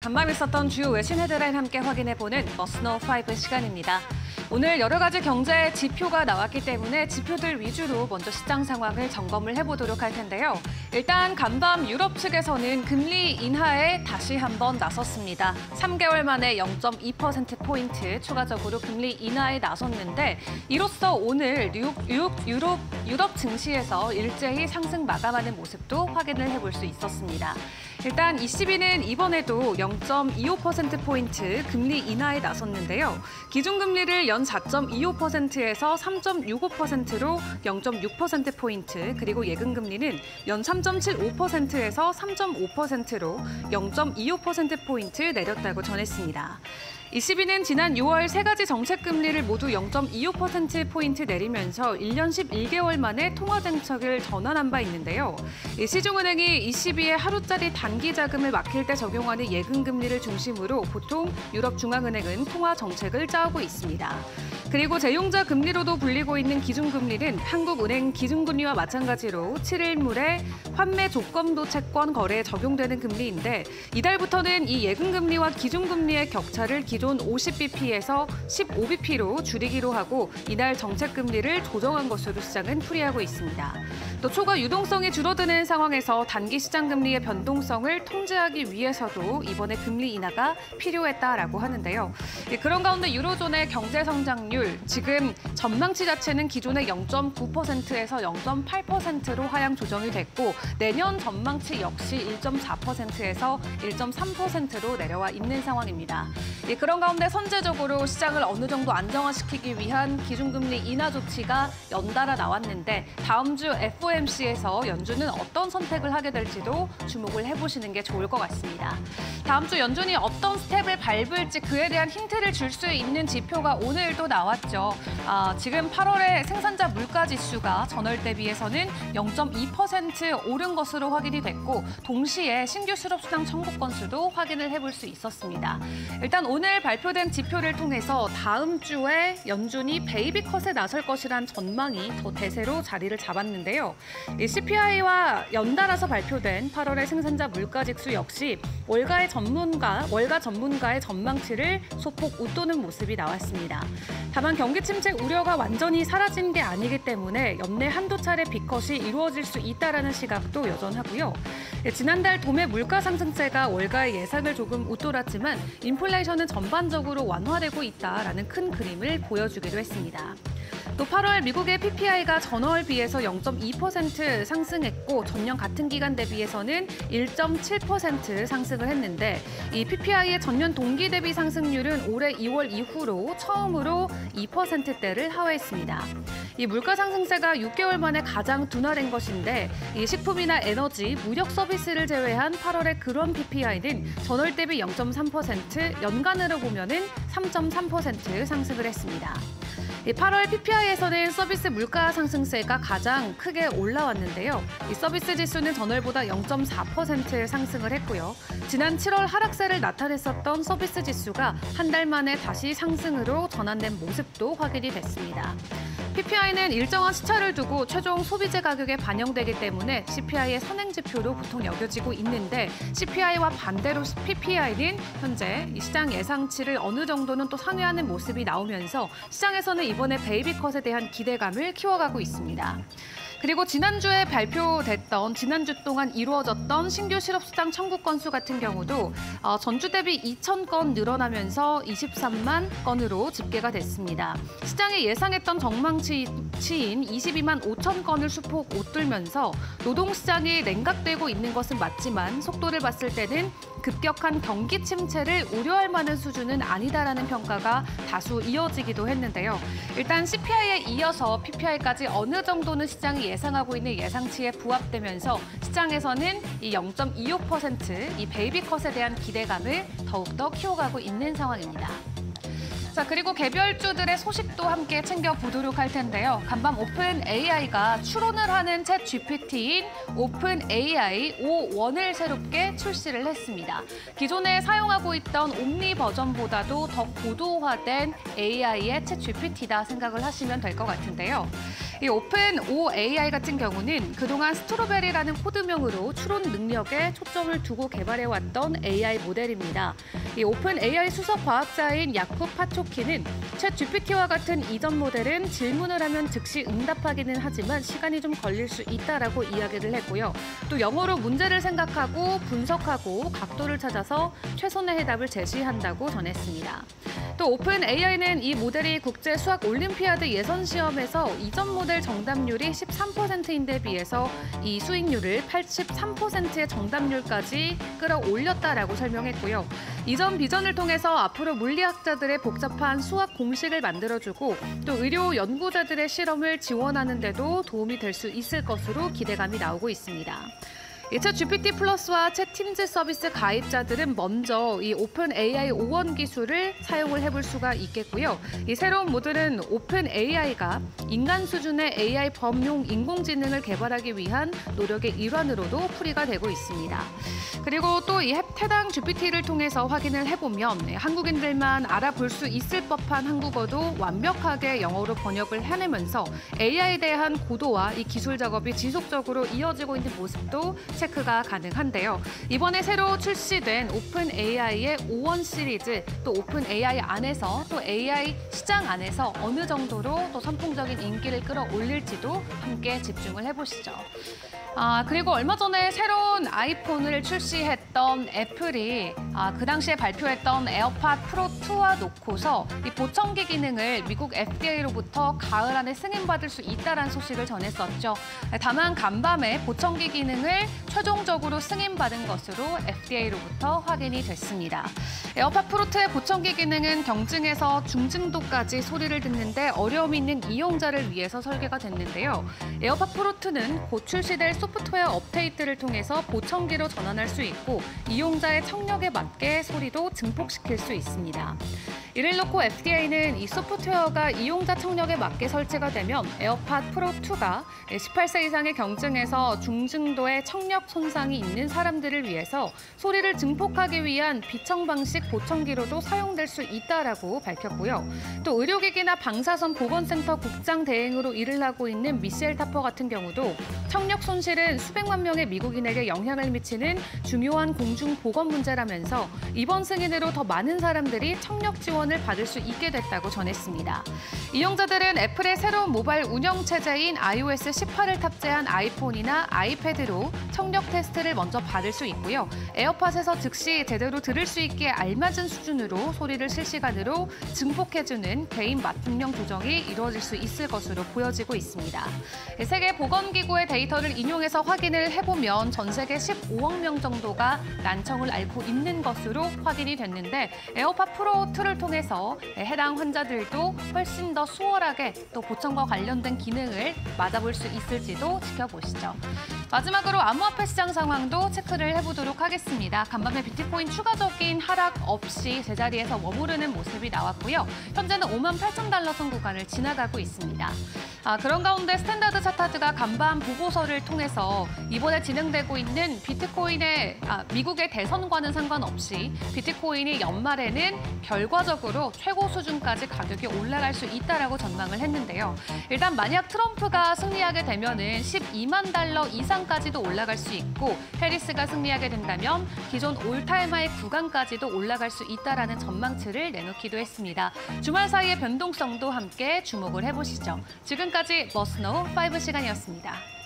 간밤 있었던 주요 외신 헤드라인 함께 확인해보는 머스노5 시간입니다. 오늘 여러 가지 경제 지표가 나왔기 때문에 지표들 위주로 먼저 시장 상황을 점검을 해보도록 할 텐데요. 일단 간밤 유럽 측에서는 금리 인하에 다시 한번 나섰습니다. 3개월 만에 0.2%포인트 추가적으로 금리 인하에 나섰는데 이로써 오늘 유럽 증시에서 일제히 상승 마감하는 모습도 확인을 해볼 수 있었습니다. 일단 ECB는 이번에도 0.25%포인트 금리 인하에 나섰는데요. 기준금리를 연 4.25%에서 3.65%로 0.6%포인트, 그리고 예금금리는 연 3.75%에서 3.5%로 0.25%포인트 내렸다고 전했습니다. ECB는 지난 6월 세 가지 정책 금리를 모두 0.25%포인트 내리면서 1년 11개월 만에 통화 정책을 전환한 바 있는데요. 시중은행이 ECB의 하루짜리 단기 자금을 막힐 때 적용하는 예금 금리를 중심으로 보통 유럽 중앙은행은 통화 정책을 짜오고 있습니다. 그리고 재용자 금리로도 불리고 있는 기준금리는 한국은행 기준금리와 마찬가지로 7일물의 환매 조건도 채권 거래에 적용되는 금리인데 이달부터는 이 예금금리와 기준금리의 격차를 기존 50bp에서 15bp로 줄이기로 하고 이날 정책금리를 조정한 것으로 시장은 풀이하고 있습니다. 또 초과 유동성이 줄어드는 상황에서 단기 시장금리의 변동성을 통제하기 위해서도 이번에 금리 인하가 필요했다라고 하는데요. 그런 가운데 유로존의 경제 성장률 지금 전망치 자체는 기존의 0.9%에서 0.8%로 하향 조정이 됐고 내년 전망치 역시 1.4%에서 1.3%로 내려와 있는 상황입니다. 그런 가운데 선제적으로 시장을 어느 정도 안정화시키기 위한 기준금리 인하 조치가 연달아 나왔는데 다음 주 FOMC에서 연준은 어떤 선택을 하게 될지도 주목을 해보시는 게 좋을 것 같습니다. 다음 주 연준이 어떤 스텝을 밟을지 그에 대한 힌트를 줄 수 있는 지표가 오늘도 나왔죠. 지금 8월에 생산자 물가 지수가 전월 대비해서는 0.2% 오른 것으로 확인이 됐고 동시에 신규 실업수당 청구 건수도 확인을 해볼 수 있었습니다. 일단 오늘 발표된 지표를 통해서 다음 주에 연준이 베이비 컷에 나설 것이란 전망이 더 대세로 자리를 잡았는데요. 이 CPI와 연달아서 발표된 8월의 생산자 물가 지수 역시 월가 전문가의 전망치를 소폭 웃도는 모습이 나왔습니다. 다만 경기 침체 우려가 완전히 사라진 게 아니기 때문에 연내 한두 차례 빅컷이 이루어질 수 있다라는 시각도 여전하고요. 지난달 도매 물가 상승세가 월가의 예상을 조금 웃돌았지만 인플레이션은 전반적으로 완화되고 있다라는 큰 그림을 보여주기도 했습니다. 또 8월 미국의 PPI가 전월 비해서 0.2% 상승했고 전년 같은 기간 대비해서는 1.7% 상승을 했는데 이 PPI의 전년 동기 대비 상승률은 올해 2월 이후로 처음으로 2%대를 하회했습니다. 이 물가 상승세가 6개월 만에 가장 둔화된 것인데 이 식품이나 에너지, 무역 서비스를 제외한 8월의 그런 PPI는 전월 대비 0.3%, 연간으로 보면은 3.3% 상승을 했습니다. 8월 PPI에서는 서비스 물가 상승세가 가장 크게 올라왔는데요. 이 서비스 지수는 전월보다 0.4% 상승을 했고요. 지난 7월 하락세를 나타냈었던 서비스 지수가 한 달 만에 다시 상승으로 전환된 모습도 확인이 됐습니다. PPI는 일정한 시차를 두고 최종 소비재 가격에 반영되기 때문에 CPI의 선행 지표로 보통 여겨지고 있는데 CPI와 반대로 PPI는 현재 이 시장 예상치를 어느 정도는 또 상회하는 모습이 나오면서 시장에서는 이번에 베이비컷에 대한 기대감을 키워가고 있습니다. 그리고 지난주 동안 이루어졌던 신규 실업수당 청구 건수 같은 경우도 전주 대비 2,000건 늘어나면서 23만 건으로 집계가 됐습니다. 시장이 예상했던 전망치인 22만 5천 건을 수폭 웃돌면서 노동시장이 냉각되고 있는 것은 맞지만 속도를 봤을 때는 급격한 경기 침체를 우려할 만한 수준은 아니다라는 평가가 다수 이어지기도 했는데요. 일단 CPI에 이어서 PPI까지 어느 정도는 시장이 예상하고 있는 예상치에 부합되면서 시장에서는 이 0.25% 이 베이비컷에 대한 기대감을 더욱더 키워가고 있는 상황입니다. 자, 그리고 개별주들의 소식도 함께 챙겨보도록 할 텐데요. 간밤 오픈AI가 출원을 하는 챗 GPT인 오픈AI 5.1을 새롭게 출시를 했습니다. 기존에 사용하고 있던 옴니 버전보다도 더 고도화된 AI의 챗 GPT다 생각을 하시면 될 것 같은데요. 이 오픈 OAI 같은 경우는 그동안 스트로베리라는 코드명으로 추론 능력에 초점을 두고 개발해왔던 AI 모델입니다. 이 오픈 AI 수석 과학자인 야쿠 파초키는 챗 GPT와 같은 이전 모델은 질문을 하면 즉시 응답하기는 하지만 시간이 좀 걸릴 수 있다라고 이야기를 했고요. 또 영어로 문제를 생각하고 분석하고 각도를 찾아서 최선의 해답을 제시한다고 전했습니다. 또 오픈 AI는 이 모델이 국제 수학 올림피아드 예선 시험에서 이전 모델 정답률이 13%인데 비해서 이 수익률을 83%의 정답률까지 끌어올렸다라고 설명했고요. 이전 비전을 통해서 앞으로 물리학자들의 복잡한 수학 공식을 만들어주고 또 의료 연구자들의 실험을 지원하는 데도 도움이 될 수 있을 것으로 기대감이 나오고 있습니다. 챗 GPT 플러스와 챗 팀즈 서비스 가입자들은 먼저 이 오픈 AI 5원 기술을 사용을 해볼 수가 있겠고요. 이 새로운 모델은 오픈 AI가 인간 수준의 AI 범용 인공지능을 개발하기 위한 노력의 일환으로도 풀이가 되고 있습니다. 그리고 또 이 해당 GPT를 통해서 확인을 해보면 한국인들만 알아볼 수 있을 법한 한국어도 완벽하게 영어로 번역을 해내면서 AI에 대한 고도와 이 기술 작업이 지속적으로 이어지고 있는 모습도 체크가 가능한데요. 이번에 새로 출시된 오픈 AI의 5원 시리즈, 또 오픈 AI 안에서 또 AI 시장 안에서 어느 정도로 또 선풍적인 인기를 끌어올릴지도 함께 집중을 해보시죠. 그리고 얼마 전에 새로운 아이폰을 출시했던 애플이 그 당시에 발표했던 에어팟 프로 2와 놓고서 이 보청기 기능을 미국 FDA로부터 가을 안에 승인받을 수 있다는 소식을 전했었죠. 다만 간밤에 보청기 기능을 최종적으로 승인받은 것으로 FDA로부터 확인이 됐습니다. 에어팟 프로 2의 보청기 기능은 경증에서 중증도까지 소리를 듣는데 어려움이 있는 이용자를 위해서 설계가 됐는데요. 에어팟 프로 2는 곧 출시될 소프트웨어 업데이트를 통해서 보청기로 전환할 수 있고 이용자의 청력에 맞게 소리도 증폭시킬 수 있습니다. 이를 놓고 FDA는 이 소프트웨어가 이용자 청력에 맞게 설치가 되면 에어팟 프로 2가 18세 이상의 경증에서 중증도의 청력 손상이 있는 사람들을 위해서 소리를 증폭하기 위한 비청 방식 보청기로도 사용될 수 있다라고 밝혔고요. 또 의료기기나 방사선 보건센터 국장 대행으로 일을 하고 있는 미셸 타퍼 같은 경우도 청력 손실은 수백만 명의 미국인에게 영향을 미치는 중요한 공중보건 문제라면서 이번 승인으로 더 많은 사람들이 청력 지원을 받을 수 있게 됐다고 전했습니다. 이용자들은 애플의 새로운 모바일 운영체제인 iOS 18을 탑재한 아이폰이나 아이패드로 청력 테스트를 먼저 받을 수 있고요. 에어팟에서 즉시 제대로 들을 수 있게 알맞은 수준으로 소리를 실시간으로 증폭해주는 개인 맞춤형 조정이 이루어질 수 있을 것으로 보여지고 있습니다. 세계보건기구의 데이터를 인용해서 확인을 해보면 전 세계 15억 명 정도가 난청을 앓고 있는 것으로 확인이 됐는데 에어팟 프로 2를 통해서 해당 환자들도 훨씬 더 수월하게 또 보청과 관련된 기능을 맞아볼 수 있을지도 지켜보시죠. 마지막으로 암호화폐 시장 상황도 체크를 해보도록 하겠습니다. 간밤에 비트코인 추가적인 하락 없이 제자리에서 머무르는 모습이 나왔고요. 현재는 58,000달러 선 구간을 지나가고 있습니다. 그런 가운데 스탠다드 차타드가 간밤 보고서를 통해서 이번에 진행되고 있는 비트코인의 미국의 대선과는 상관없이 비트코인이 연말에는 결과적으로 최고 수준까지 가격이 올라갈 수 있다라고 전망을 했는데요. 일단 만약 트럼프가 승리하게 되면은 12만 달러 이상까지도 올라갈 수 있고 해리스가 승리하게 된다면 기존 올타임하이 구간까지도 올라갈 수 있다라는 전망치를 내놓기도 했습니다. 주말 사이의 변동성도 함께 주목을 해보시죠. 지금까지 머스노우 5 시간이었습니다.